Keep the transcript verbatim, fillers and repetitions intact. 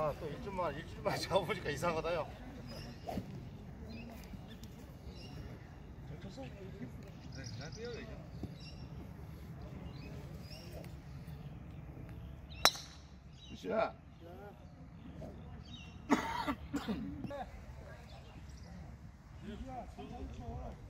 아, 또 일주만, 일주만 잡아보니까 이상하다요. 쳤어? 네, 잘 뛰어요 이제. 굿샷. 야,